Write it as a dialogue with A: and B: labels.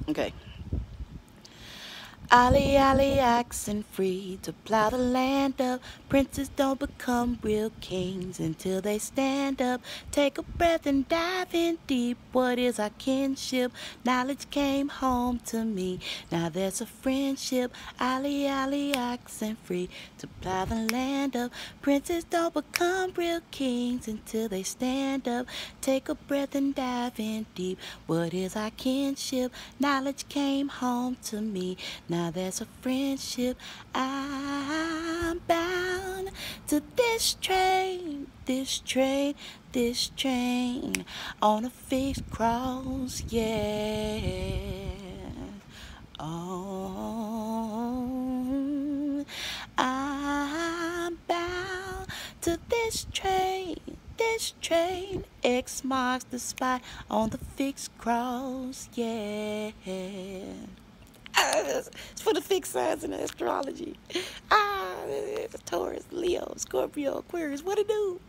A: Okay. Ollie, Ollie, oxen free to plow the land up. Princes don't become real kings until they stand up. Take a breath and dive in deep. What is our kinship? Knowledge came home to me. Now there's a friendship. Ollie, Ollie, oxen free to plow the land up. Princes don't become real kings until they stand up. Take a breath and dive in deep. What is our kinship? Knowledge came home to me. Now there's a friendship. I'm bound to this train, this train, this train on a fixed cross, yeah. Oh, I'm bound to this train, this train. X marks the spot on the fixed cross, yeah. It's for the fixed signs in astrology. Taurus, Leo, Scorpio, Aquarius, what it do?